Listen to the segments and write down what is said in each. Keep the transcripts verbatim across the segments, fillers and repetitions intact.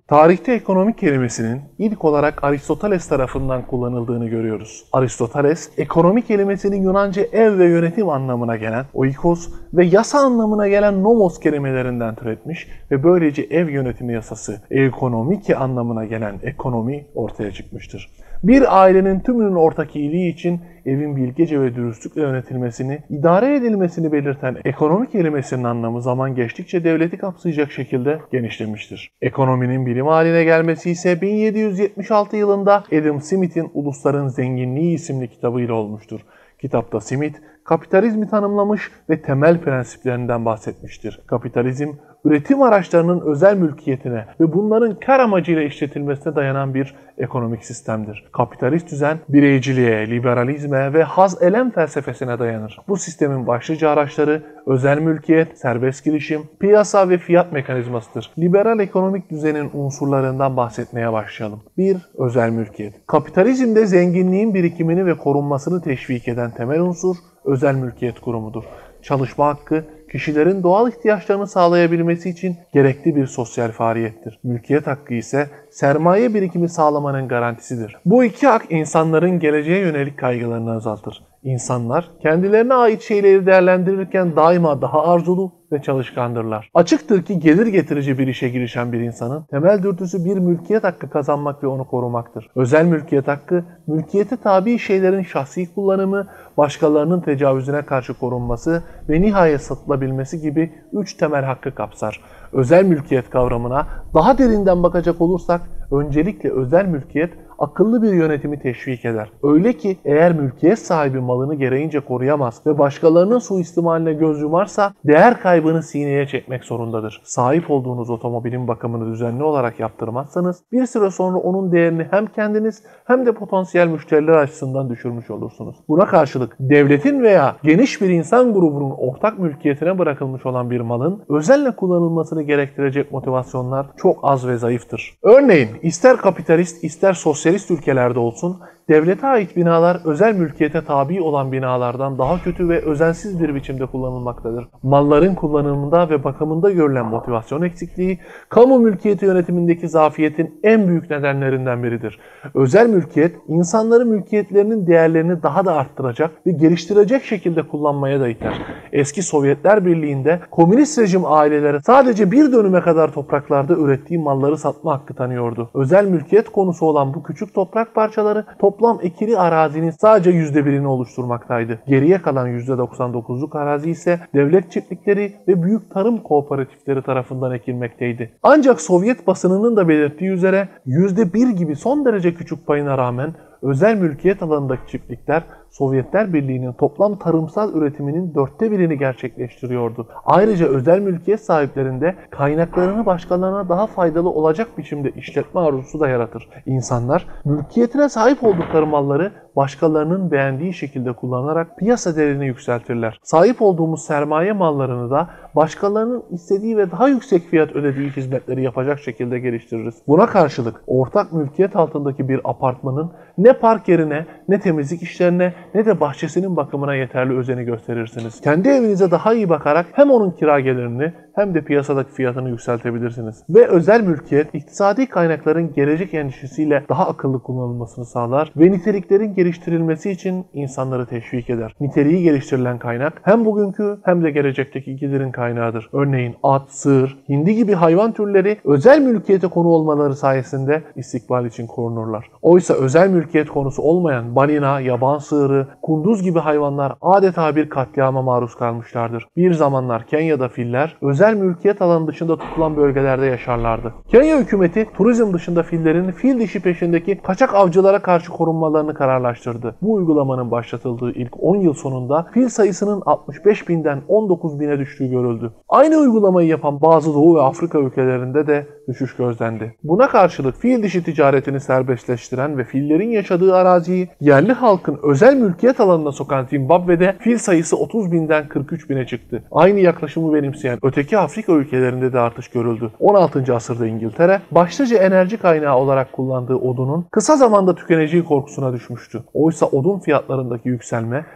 Tarihte ekonomik kelimesinin ilk olarak Aristoteles tarafından kullanıldığını görüyoruz. Aristoteles, ekonomi kelimesinin Yunanca ev ve yönetim anlamına gelen oikos ve yasa anlamına gelen nomos kelimelerinden türetmiş ve böylece ev yönetimi yasası, ekonomike anlamına gelen ekonomi ortaya çıkmıştır. Bir ailenin tümünün ortak iyiliği için evin bilgece ve dürüstlükle yönetilmesini, idare edilmesini belirten ekonomi kelimesinin anlamı zaman geçtikçe devleti kapsayacak şekilde genişlemiştir. Ekonominin bilim haline gelmesi ise bin yedi yüz yetmiş altı yılında Adam Smith'in Ulusların Zenginliği isimli kitabıyla olmuştur. Kitapta Smith, kapitalizmi tanımlamış ve temel prensiplerinden bahsetmiştir. Kapitalizm, üretim araçlarının özel mülkiyetine ve bunların kar amacıyla işletilmesine dayanan bir ekonomik sistemdir. Kapitalist düzen, bireyciliğe, liberalizme ve haz-elem felsefesine dayanır. Bu sistemin başlıca araçları özel mülkiyet, serbest girişim, piyasa ve fiyat mekanizmasıdır. Liberal ekonomik düzenin unsurlarından bahsetmeye başlayalım. bir Özel mülkiyet. Kapitalizmde zenginliğin birikimini ve korunmasını teşvik eden temel unsur, özel mülkiyet kurumudur. Çalışma hakkı, kişilerin doğal ihtiyaçlarını sağlayabilmesi için gerekli bir sosyal faaliyettir. Mülkiyet hakkı ise sermaye birikimi sağlamanın garantisidir. Bu iki hak insanların geleceğe yönelik kaygılarını azaltır. İnsanlar kendilerine ait şeyleri değerlendirirken daima daha arzulu ve çalışkandırlar. Açıktır ki gelir getirici bir işe girişen bir insanın temel dürtüsü bir mülkiyet hakkı kazanmak ve onu korumaktır. Özel mülkiyet hakkı, mülkiyete tabi şeylerin şahsi kullanımı, başkalarının tecavüzüne karşı korunması ve nihayet satılabilmesi gibi üç temel hakkı kapsar. Özel mülkiyet kavramına daha derinden bakacak olursak, öncelikle özel mülkiyet akıllı bir yönetimi teşvik eder. Öyle ki eğer mülkiyet sahibi malını gereğince koruyamaz ve başkalarının suistimaline göz yumarsa değer kaybını sineye çekmek zorundadır. Sahip olduğunuz otomobilin bakımını düzenli olarak yaptırmazsanız bir süre sonra onun değerini hem kendiniz hem de potansiyel müşteriler açısından düşürmüş olursunuz. Buna karşılık devletin veya geniş bir insan grubunun ortak mülkiyetine bırakılmış olan bir malın özelle kullanılmasını gerektirecek motivasyonlar çok az ve zayıftır. Örneğin ister kapitalist ister sosyalist ülkelerde olsun, devlete ait binalar özel mülkiyete tabi olan binalardan daha kötü ve özensiz bir biçimde kullanılmaktadır. Malların kullanımında ve bakımında görülen motivasyon eksikliği, kamu mülkiyeti yönetimindeki zafiyetin en büyük nedenlerinden biridir. Özel mülkiyet, insanların mülkiyetlerinin değerlerini daha da arttıracak ve geliştirecek şekilde kullanmaya da iter. Eski Sovyetler Birliği'nde komünist rejim aileleri sadece bir dönüme kadar topraklarda ürettiği malları satma hakkı tanıyordu. Özel mülkiyet konusu olan bu küçük toprak parçaları toplam ekili arazinin sadece yüzde birini oluşturmaktaydı. Geriye kalan yüzde doksan dokuzluk arazi ise devlet çiftlikleri ve büyük tarım kooperatifleri tarafından ekilmekteydi. Ancak Sovyet basınının da belirttiği üzere yüzde bir gibi son derece küçük payına rağmen özel mülkiyet alanındaki çiftlikler Sovyetler Birliği'nin toplam tarımsal üretiminin dörtte birini gerçekleştiriyordu. Ayrıca özel mülkiyet sahiplerinde kaynaklarını başkalarına daha faydalı olacak biçimde işletme arzusu da yaratır. İnsanlar mülkiyetine sahip oldukları malları başkalarının beğendiği şekilde kullanarak piyasa değerini yükseltirler. Sahip olduğumuz sermaye mallarını da başkalarının istediği ve daha yüksek fiyat ödediği hizmetleri yapacak şekilde geliştiririz. Buna karşılık ortak mülkiyet altındaki bir apartmanın ne park yerine, ne temizlik işlerine, ne de bahçesinin bakımına yeterli özeni gösterirsiniz. Kendi evinize daha iyi bakarak hem onun kira gelirini hem de piyasadaki fiyatını yükseltebilirsiniz. Ve özel mülkiyet, iktisadi kaynakların gelecek endişesiyle daha akıllı kullanılmasını sağlar ve niteliklerin geliştirilmesi için insanları teşvik eder. Niteliği geliştirilen kaynak hem bugünkü hem de gelecekteki gelirin kaynağıdır. Örneğin at, sığır, hindi gibi hayvan türleri özel mülkiyete konu olmaları sayesinde istikbal için korunurlar. Oysa özel mülkiyet konusu olmayan balina, yaban sığırı, kunduz gibi hayvanlar adeta bir katliama maruz kalmışlardır. Bir zamanlar Kenya'da filler özel mülkiyet alanı dışında tutulan bölgelerde yaşarlardı. Kenya hükümeti turizm dışında fillerin fil dişi peşindeki kaçak avcılara karşı korunmalarını kararlaştırdı. Bu uygulamanın başlatıldığı ilk on yıl sonunda fil sayısının altmış beş binden on dokuz bine düştüğü görüldü. Aynı uygulamayı yapan bazı Doğu ve Afrika ülkelerinde de düşüş gözlendi. Buna karşılık fil dişi ticaretini serbestleştiren ve fillerin yaşadığı araziyi yerli halkın özel mülkiyet alanına sokan Zimbabwe'de fil sayısı otuz binden kırk üç bine çıktı. Aynı yaklaşımı benimseyen öteki Afrika ülkelerinde de artış görüldü. on altıncı asırda İngiltere, başlıca enerji kaynağı olarak kullandığı odunun kısa zamanda tükeneceği korkusuna düşmüştü. Oysa odun fiyatlarındaki yükselme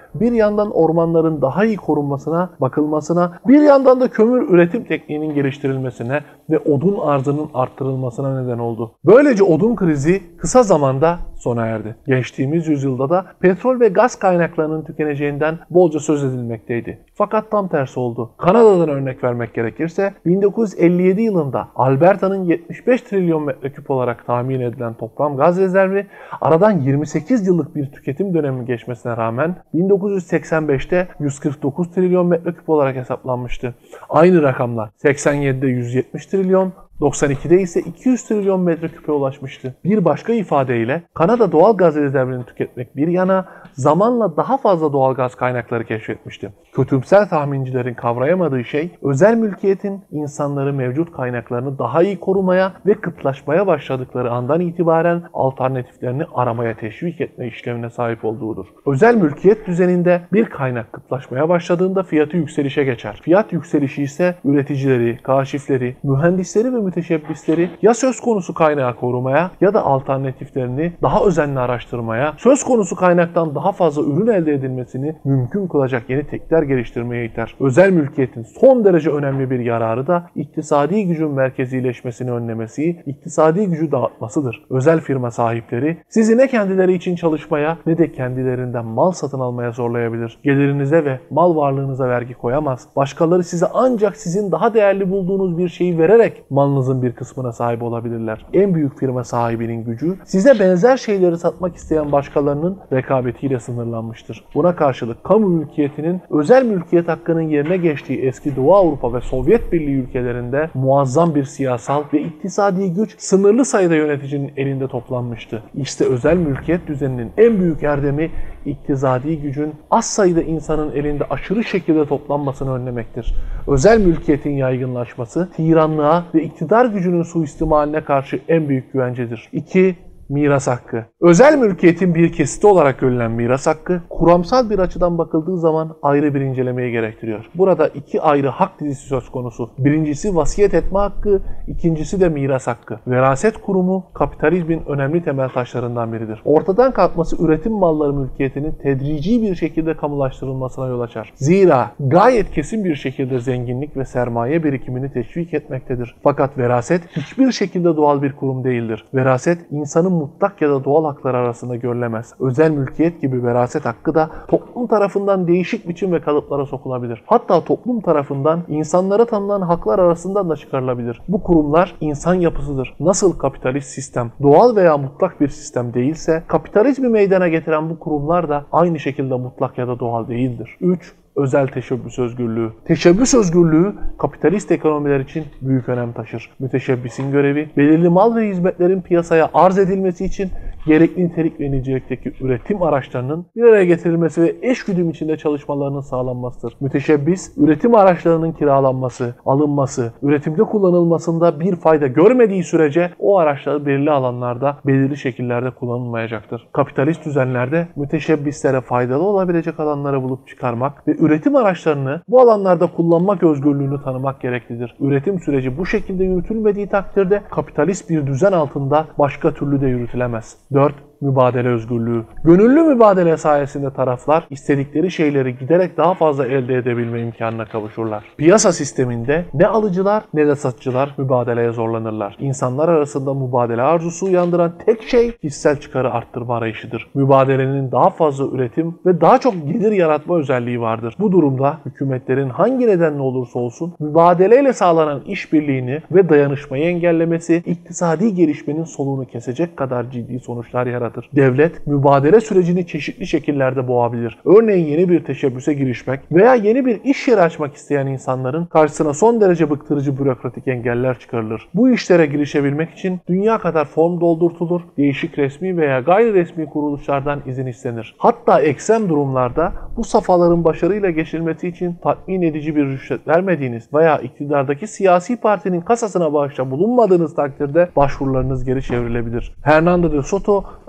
bir yandan ormanların daha iyi korunmasına, bakılmasına, bir yandan da kömür üretim tekniğinin geliştirilmesine ve odun arzının arttırılmasına neden oldu. Böylece odun krizi kısa zamanda sona erdi. Geçtiğimiz yüzyılda da petrol ve gaz kaynaklarının tükeneceğinden bolca söz edilmekteydi. Fakat tam tersi oldu. Kanada'dan örnek vermek gerekirse bin dokuz yüz elli yedi yılında Alberta'nın yetmiş beş trilyon metreküp olarak tahmin edilen toplam gaz rezervi aradan yirmi sekiz yıllık bir tüketim dönemi geçmesine rağmen bin dokuz yüz seksen beşte yüz kırk dokuz trilyon metreküp olarak hesaplanmıştı. Aynı rakamlar seksen yedide yüz yetmiş trilyon, doksan ikide ise iki yüz trilyon metreküpe ulaşmıştı. Bir başka ifadeyle Kanada doğal gaz rezervini tüketmek bir yana zamanla daha fazla doğal gaz kaynakları keşfetmişti. Kötümser tahmincilerin kavrayamadığı şey özel mülkiyetin insanları mevcut kaynaklarını daha iyi korumaya ve kıtlaşmaya başladıkları andan itibaren alternatiflerini aramaya teşvik etme işlevine sahip olduğudur. Özel mülkiyet düzeninde bir kaynak kıtlaşmaya başladığında fiyatı yükselişe geçer. Fiyat yükselişi ise üreticileri, kaşifleri, mühendisleri ve müteşebbisleri ya söz konusu kaynağı korumaya ya da alternatiflerini daha özenli araştırmaya, söz konusu kaynaktan daha fazla ürün elde edilmesini mümkün kılacak yeni teknikler geliştirmeye iter. Özel mülkiyetin son derece önemli bir yararı da iktisadi gücün merkezileşmesini önlemesi, iktisadi gücü dağıtmasıdır. Özel firma sahipleri sizi ne kendileri için çalışmaya ne de kendilerinden mal satın almaya zorlayabilir. Gelirinize ve mal varlığınıza vergi koyamaz. Başkaları size ancak sizin daha değerli bulduğunuz bir şeyi vererek malınızın bir kısmına sahip olabilirler. En büyük firma sahibinin gücü size benzer şeyleri satmak isteyen başkalarının rekabetiyle sınırlanmıştır. Buna karşılık kamu mülkiyetinin özel mülkiyet hakkının yerine geçtiği eski Doğu Avrupa ve Sovyet Birliği ülkelerinde muazzam bir siyasal ve iktisadi güç sınırlı sayıda yöneticinin elinde toplanmıştı. İşte özel mülkiyet düzeninin en büyük erdemi iktisadi gücün az sayıda insanın elinde aşırı şekilde toplanmasını önlemektir. Özel mülkiyetin yaygınlaşması tiranlığa ve iktidar gücünün suistimaline karşı en büyük güvencedir. iki. Miras hakkı. Özel mülkiyetin bir kesiti olarak görülen miras hakkı, kuramsal bir açıdan bakıldığı zaman ayrı bir incelemeyi gerektiriyor. Burada iki ayrı hak dizisi söz konusu. Birincisi vasiyet etme hakkı, ikincisi de miras hakkı. Veraset kurumu, kapitalizmin önemli temel taşlarından biridir. Ortadan kalkması üretim malları mülkiyetinin tedrici bir şekilde kamulaştırılmasına yol açar. Zira gayet kesin bir şekilde zenginlik ve sermaye birikimini teşvik etmektedir. Fakat veraset hiçbir şekilde doğal bir kurum değildir. Veraset, insanın mutlak ya da doğal haklar arasında görülemez. Özel mülkiyet gibi veraset hakkı da toplum tarafından değişik biçim ve kalıplara sokulabilir. Hatta toplum tarafından insanlara tanınan haklar arasından da çıkarılabilir. Bu kurumlar insan yapısıdır. Nasıl kapitalist sistem doğal veya mutlak bir sistem değilse, kapitalizmi meydana getiren bu kurumlar da aynı şekilde mutlak ya da doğal değildir. üç. Özel teşebbüs özgürlüğü. Teşebbüs özgürlüğü kapitalist ekonomiler için büyük önem taşır. Müteşebbisin görevi belirli mal ve hizmetlerin piyasaya arz edilmesi için gerekli nitelik ve nicelikteki üretim araçlarının bir araya getirilmesi ve eşgüdüm içinde çalışmalarının sağlanmasıdır. Müteşebbis, üretim araçlarının kiralanması, alınması, üretimde kullanılmasında bir fayda görmediği sürece o araçlar belirli alanlarda, belirli şekillerde kullanılmayacaktır. Kapitalist düzenlerde müteşebbislere faydalı olabilecek alanları bulup çıkarmak ve üretim araçlarını bu alanlarda kullanmak özgürlüğünü tanımak gereklidir. Üretim süreci bu şekilde yürütülmediği takdirde kapitalist bir düzen altında başka türlü de yürütülemez. dört. Mübadele özgürlüğü. Gönüllü mübadele sayesinde taraflar istedikleri şeyleri giderek daha fazla elde edebilme imkanına kavuşurlar. Piyasa sisteminde ne alıcılar ne de satıcılar mübadeleye zorlanırlar. İnsanlar arasında mübadele arzusu uyandıran tek şey kişisel çıkarı arttırma arayışıdır. Mübadelenin daha fazla üretim ve daha çok gelir yaratma özelliği vardır. Bu durumda hükümetlerin hangi nedenle olursa olsun mübadeleyle sağlanan işbirliğini ve dayanışmayı engellemesi iktisadi gelişmenin soluğunu kesecek kadar ciddi sonuçlar yaratır. Devlet, mübadele sürecini çeşitli şekillerde boğabilir. Örneğin yeni bir teşebbüse girişmek veya yeni bir iş yeri açmak isteyen insanların karşısına son derece bıktırıcı bürokratik engeller çıkarılır. Bu işlere girişebilmek için dünya kadar form doldurtulur, değişik resmi veya gayri resmi kuruluşlardan izin istenir. Hatta ekstrem durumlarda bu safhaların başarıyla geçilmesi için tatmin edici bir rüşvet vermediğiniz veya iktidardaki siyasi partinin kasasına bağışta bulunmadığınız takdirde başvurularınız geri çevrilebilir. Hernando de Soto, The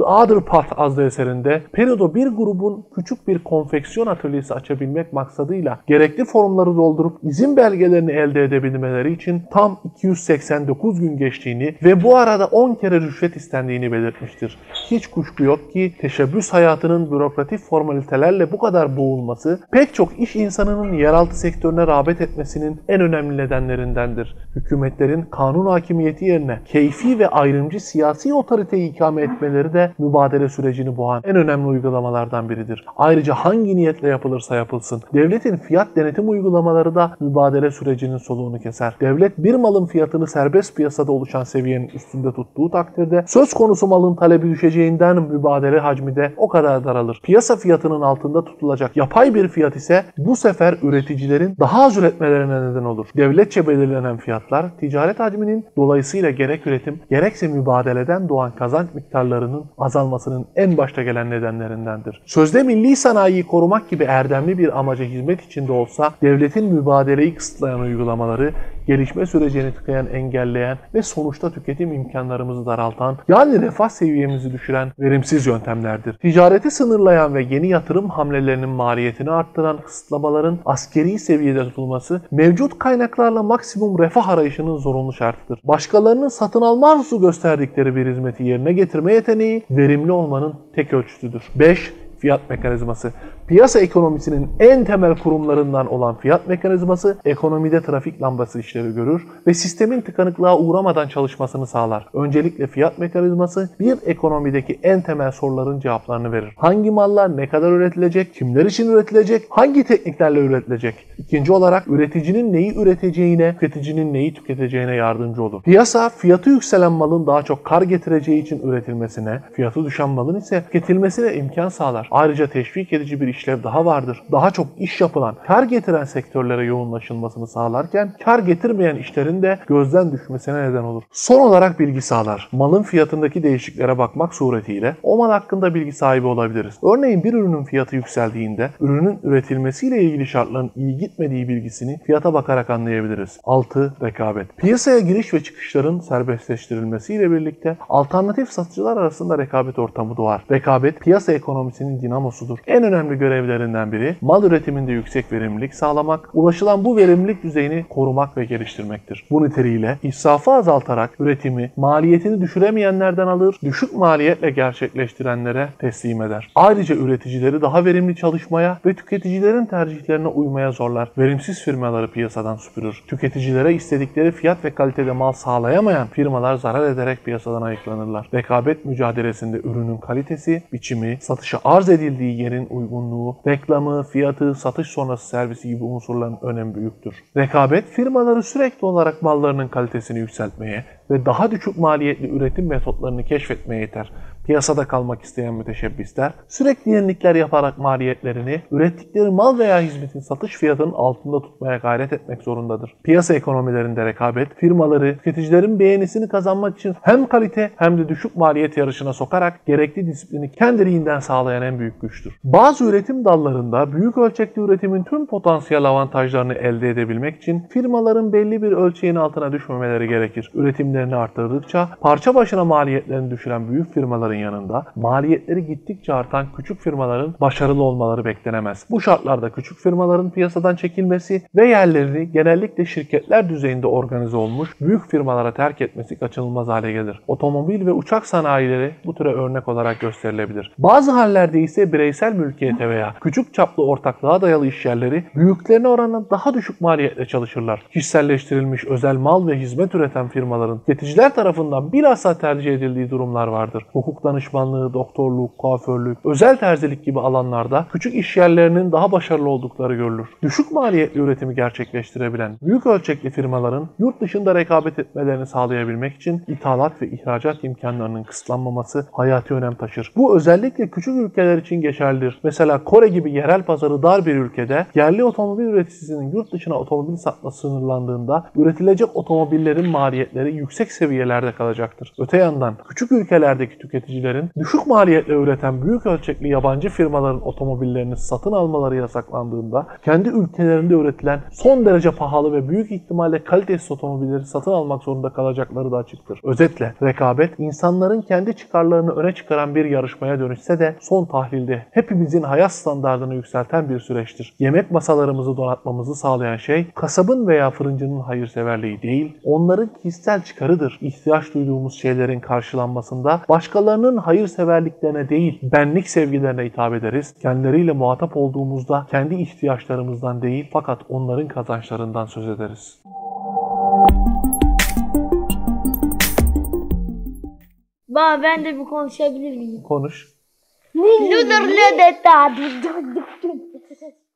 Other Path adlı eserinde Peridot bir grubun küçük bir konfeksiyon atölyesi açabilmek maksadıyla gerekli formları doldurup izin belgelerini elde edebilmeleri için tam iki yüz seksen dokuz gün geçtiğini ve bu arada on kere rüşvet istendiğini belirtmiştir. Hiç kuşku yok ki teşebbüs hayatının bürokratik formalitelerle bu kadar boğulması pek çok iş insanının yeraltı sektörüne rağbet etmesinin en önemli nedenlerindendir. Hükümetlerin kanun hakimiyeti yerine keyfi ve ayrımcı siyasi otoriteyi ikame etmeleri de mübadele sürecini boğan en önemli uygulamalardan biridir. Ayrıca hangi niyetle yapılırsa yapılsın, devletin fiyat denetim uygulamaları da mübadele sürecinin soluğunu keser. Devlet bir malın fiyatını serbest piyasada oluşan seviyenin üstünde tuttuğu takdirde söz konusu malın talebi düşeceğinden mübadele hacmi de o kadar daralır. Piyasa fiyatının altında tutulacak yapay bir fiyat ise bu sefer üreticilerin daha az üretmelerine neden olur. Devletçe belirlenen fiyatlar ticaret hacminin dolayısıyla gerek üretim gerekse mübadeleden doğan kazanç miktarlarının azalmasının en başta gelen nedenlerindendir. Sözde milli sanayiyi korumak gibi erdemli bir amaca hizmet içinde olsa devletin mübadeleyi kısıtlayan uygulamaları gelişme sürecini tıkayan, engelleyen ve sonuçta tüketim imkanlarımızı daraltan, yani refah seviyemizi düşüren verimsiz yöntemlerdir. Ticareti sınırlayan ve yeni yatırım hamlelerinin maliyetini arttıran kısıtlamaların askeri seviyede tutulması, mevcut kaynaklarla maksimum refah arayışının zorunlu şartıdır. Başkalarının satın alma arzusu gösterdikleri bir hizmeti yerine getirme yeteneği, verimli olmanın tek ölçütüdür. beş. Fiyat mekanizması. Piyasa ekonomisinin en temel kurumlarından olan fiyat mekanizması, ekonomide trafik lambası işlevi görür ve sistemin tıkanıklığa uğramadan çalışmasını sağlar. Öncelikle fiyat mekanizması bir ekonomideki en temel soruların cevaplarını verir. Hangi mallar ne kadar üretilecek, kimler için üretilecek, hangi tekniklerle üretilecek? İkinci olarak üreticinin neyi üreteceğine, tüketicinin neyi tüketeceğine yardımcı olur. Piyasa, fiyatı yükselen malın daha çok kar getireceği için üretilmesine, fiyatı düşen malın ise tüketilmesine imkan sağlar. Ayrıca teşvik edici bir işlev daha vardır. Daha çok iş yapılan, kar getiren sektörlere yoğunlaşılmasını sağlarken kar getirmeyen işlerin de gözden düşmesine neden olur. Son olarak bilgi sağlar. Malın fiyatındaki değişikliklere bakmak suretiyle o mal hakkında bilgi sahibi olabiliriz. Örneğin bir ürünün fiyatı yükseldiğinde ürünün üretilmesiyle ilgili şartların iyi gitmediği bilgisini fiyata bakarak anlayabiliriz. altı. Rekabet. Piyasaya giriş ve çıkışların serbestleştirilmesiyle birlikte alternatif satıcılar arasında rekabet ortamı doğar. Rekabet piyasa ekonomisinin dinamosudur. En önemli görevlerinden biri mal üretiminde yüksek verimlilik sağlamak, ulaşılan bu verimlilik düzeyini korumak ve geliştirmektir. Bu niteliğiyle israfı azaltarak üretimi, maliyetini düşüremeyenlerden alır, düşük maliyetle gerçekleştirenlere teslim eder. Ayrıca üreticileri daha verimli çalışmaya ve tüketicilerin tercihlerine uymaya zorlar. Verimsiz firmaları piyasadan süpürür. Tüketicilere istedikleri fiyat ve kalitede mal sağlayamayan firmalar zarar ederek piyasadan ayıklanırlar. Rekabet mücadelesinde ürünün kalitesi, biçimi, satışa arz edildiği yerin uygunluğu, reklamı, fiyatı, satış sonrası servisi gibi unsurların önemi büyüktür. Rekabet, firmaları sürekli olarak mallarının kalitesini yükseltmeye ve daha düşük maliyetli üretim metotlarını keşfetmeye yeter. Piyasada kalmak isteyen müteşebbisler sürekli yenilikler yaparak maliyetlerini ürettikleri mal veya hizmetin satış fiyatının altında tutmaya gayret etmek zorundadır. Piyasa ekonomilerinde rekabet, firmaları tüketicilerin beğenisini kazanmak için hem kalite hem de düşük maliyet yarışına sokarak gerekli disiplini kendiliğinden sağlayan en büyük güçtür. Bazı üretim dallarında büyük ölçekli üretimin tüm potansiyel avantajlarını elde edebilmek için firmaların belli bir ölçeğin altına düşmemeleri gerekir. Üretimlerini arttırdıkça parça başına maliyetlerini düşüren büyük firmaların yanında maliyetleri gittikçe artan küçük firmaların başarılı olmaları beklenemez. Bu şartlarda küçük firmaların piyasadan çekilmesi ve yerlerini genellikle şirketler düzeyinde organize olmuş büyük firmalara terk etmesi kaçınılmaz hale gelir. Otomobil ve uçak sanayileri bu türe örnek olarak gösterilebilir. Bazı hallerde ise bireysel mülkiyete veya küçük çaplı ortaklığa dayalı işyerleri büyüklerine oranla daha düşük maliyetle çalışırlar. Kişiselleştirilmiş özel mal ve hizmet üreten firmaların tüketiciler tarafından bilhassa tercih edildiği durumlar vardır. Hukuk danışmanlığı, doktorluk, kuaförlük, özel terzilik gibi alanlarda küçük işyerlerinin daha başarılı oldukları görülür. Düşük maliyetli üretimi gerçekleştirebilen büyük ölçekli firmaların yurt dışında rekabet etmelerini sağlayabilmek için ithalat ve ihracat imkanlarının kısıtlanmaması hayati önem taşır. Bu özellikle küçük ülkeler için geçerlidir. Mesela Kore gibi yerel pazarı dar bir ülkede yerli otomobil üreticisinin yurt dışına otomobil satması sınırlandığında üretilecek otomobillerin maliyetleri yüksek seviyelerde kalacaktır. Öte yandan küçük ülkelerdeki tüketiciler üreticilerin düşük maliyetle üreten büyük ölçekli yabancı firmaların otomobillerini satın almaları yasaklandığında kendi ülkelerinde üretilen son derece pahalı ve büyük ihtimalle kalitesiz otomobilleri satın almak zorunda kalacakları da açıktır. Özetle rekabet insanların kendi çıkarlarını öne çıkaran bir yarışmaya dönüşse de son tahlilde hepimizin hayat standartını yükselten bir süreçtir. Yemek masalarımızı donatmamızı sağlayan şey kasabın veya fırıncının hayırseverliği değil, onların kişisel çıkarıdır. İhtiyaç duyduğumuz şeylerin karşılanmasında başkalarının hayırseverliklerine değil, benlik sevgilerine hitap ederiz. Kendileriyle muhatap olduğumuzda kendi ihtiyaçlarımızdan değil, fakat onların kazançlarından söz ederiz. Baba ben de bir konuşabilir miyim? Konuş. Ludur ludur.